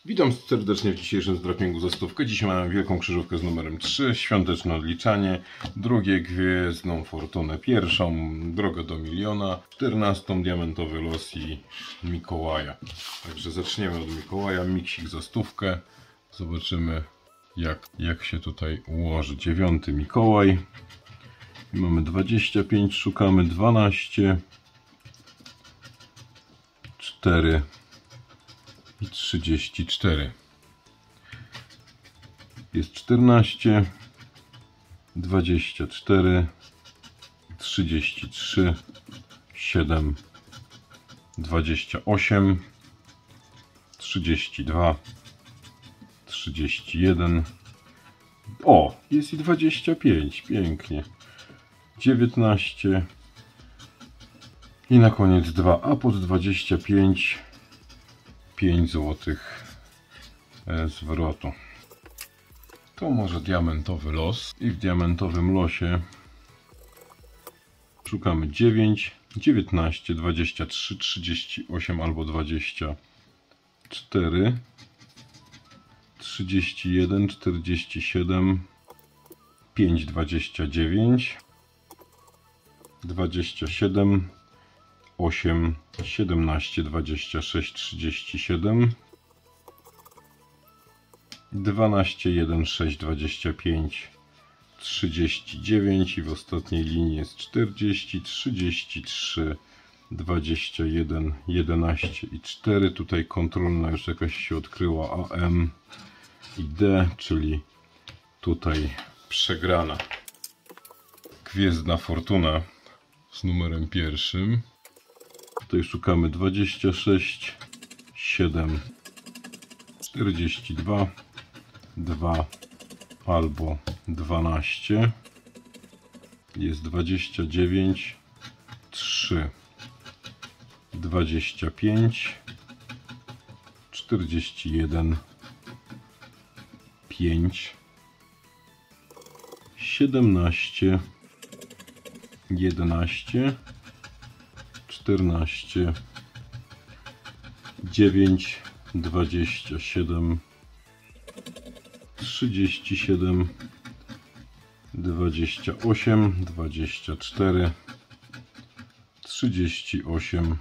Witam serdecznie w dzisiejszym zdrapingu za stówkę. Dzisiaj mamy wielką krzyżówkę z numerem 3, świąteczne odliczanie, drugie gwiezdną fortunę pierwszą, drogę do miliona, 14 diamentowy los i Mikołaja. Także zaczniemy od Mikołaja, miksik za stówkę. Zobaczymy jak się tutaj ułoży. 9 Mikołaj. I mamy 25, szukamy 12, 4 i 34. Jest 14, 24, 33, 7, 28, 32, 31. O, jest i 25, pięknie. 19 i na koniec 2, a pod 25 5 zł zwrotu. To może diamentowy los i w diamentowym losie szukamy 9, 19, 23, 38 albo 24, 31, 47, 5, 29, 27, 8, 17, 26, 37, 12, 1, 6, 25, 39 i w ostatniej linii jest 40, 33, 21, 11 i 4. Tutaj kontrolna już jakaś się odkryła, AM i D, czyli tutaj przegrana. Gwiezdna fortuna z numerem pierwszym. Tutaj szukamy 26, 7, 42, 2 albo 12. Jest 29, 3, 25, 41, 5, 17, 11, 14, 9, 27, 37, 28, 24, 38,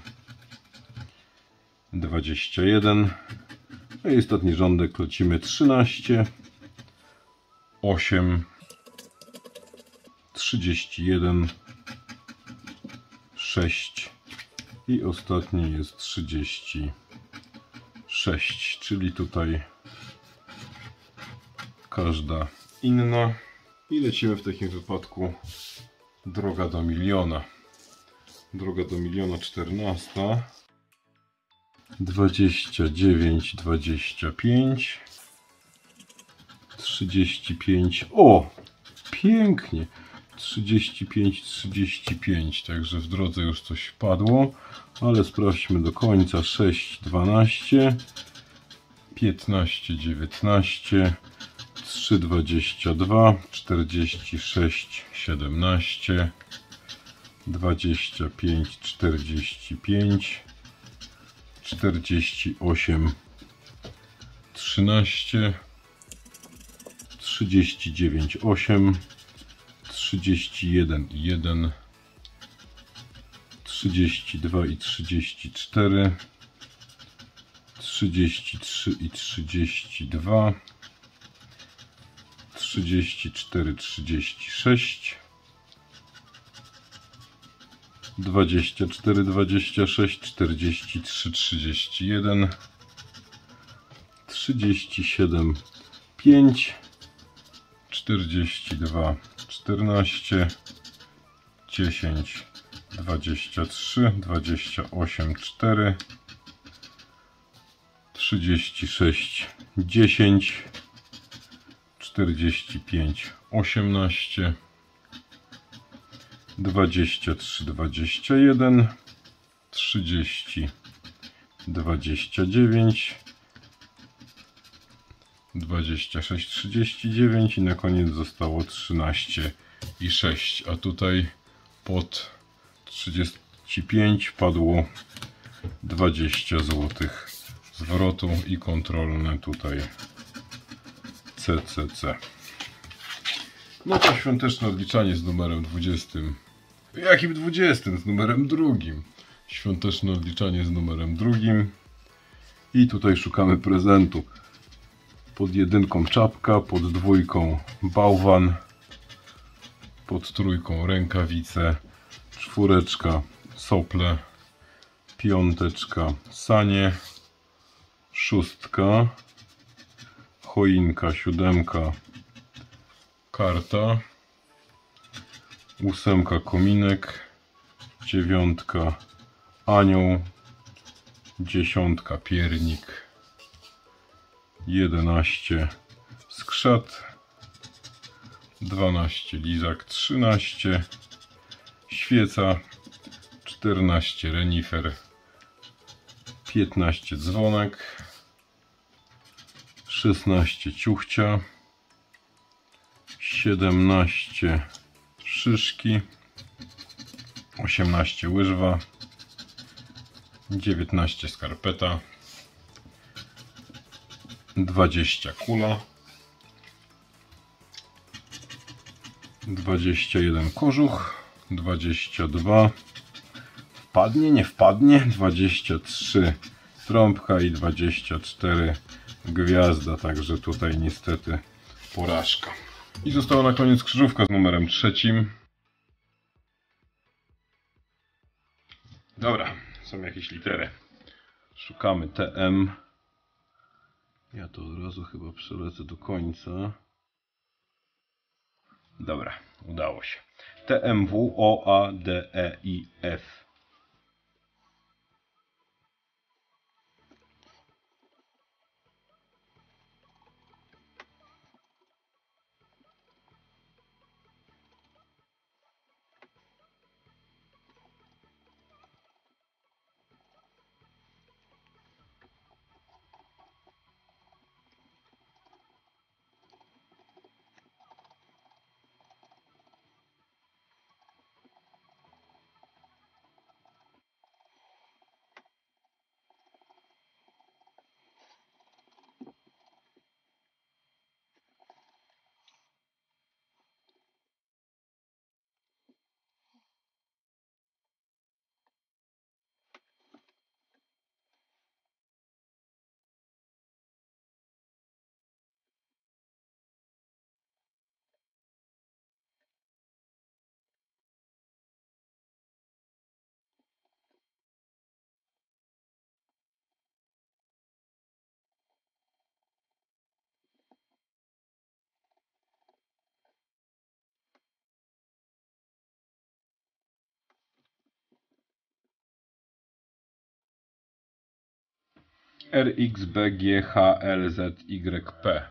21. No i ostatni rządek lecimy 13, 8, 31, 6 i ostatni jest 36, czyli tutaj każda inna. I lecimy w takim wypadku droga do miliona. Droga do miliona 14, 29, 25, 35. O, pięknie. 35, 35, także w drodze już coś padło, ale sprawdźmy do końca. 6, 12, 15, 19, 3, 22, 46, 17, 25, 45, 48, 13, 39, 8, 31 i 1, 32 i 34, 33 i 32, 34, 36, 24, 26, 43, 31, 37, 5, 42, 14, 10, 23, 28, 4, 36, 10, 45, 18, 23, 21, 30, 29, 26, 39 i na koniec zostało 13 i 6, a tutaj pod 35 padło 20 zł zwrotu i kontrolne tutaj CCC. No to świąteczne odliczanie z numerem 20. Jakim 20? Z numerem 2. Świąteczne odliczanie z numerem 2. I tutaj szukamy prezentu. Pod 1 czapka, pod 2 bałwan, pod 3 rękawice, 4 sople, 5 sanie, 6 choinka, 7 karta, 8 kominek, 9 anioł, 10 piernik, 11 skrzat, 12 lizak, 13 świeca, 14 renifer, 15 dzwonek, 16 ciuchcia, 17 szyszki, 18 łyżwa, 19 skarpeta, 20 kula, 21 kożuch, 22 wpadnie, nie wpadnie, 23 trąbka i 24 gwiazda, także tutaj niestety porażka. I została na koniec krzyżówka z numerem 3. Dobra, są jakieś litery. Szukamy TM. Ja to od razu chyba przelecę do końca. Dobra, udało się. TMW, O, A, D, E, I, F. R, X, B, G, H, L, Z, Y, P.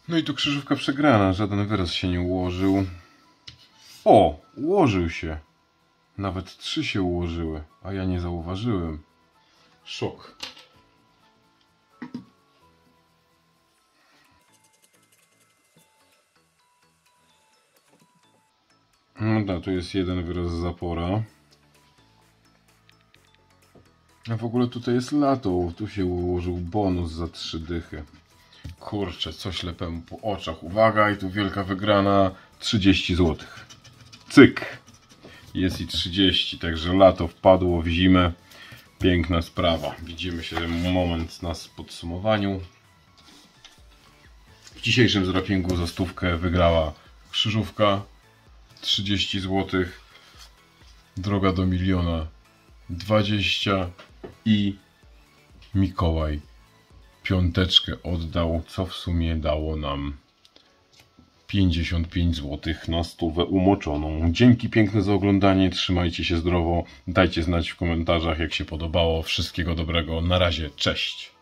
No i tu krzyżówka przegrana, żaden wyraz się nie ułożył. O, ułożył się. Nawet 3 się ułożyły, a ja nie zauważyłem. Szok. No da, tu jest jeden wyraz zapora. A w ogóle tutaj jest lato, tu się ułożył bonus za 3 dychy. Kurczę, co ślepemu po oczach. Uwaga, i tu wielka wygrana, 30 zł. Cyk. Jest i 30, także lato wpadło w zimę. Piękna sprawa. Widzimy się moment na podsumowaniu. W dzisiejszym zdrapingu za 100 wygrała krzyżówka 30 zł. Droga do miliona 20 i Mikołaj piąteczkę oddał, co w sumie dało nam 55 zł na 100 umoczoną. Dzięki piękne za oglądanie, trzymajcie się zdrowo, dajcie znać w komentarzach jak się podobało. Wszystkiego dobrego, na razie, cześć!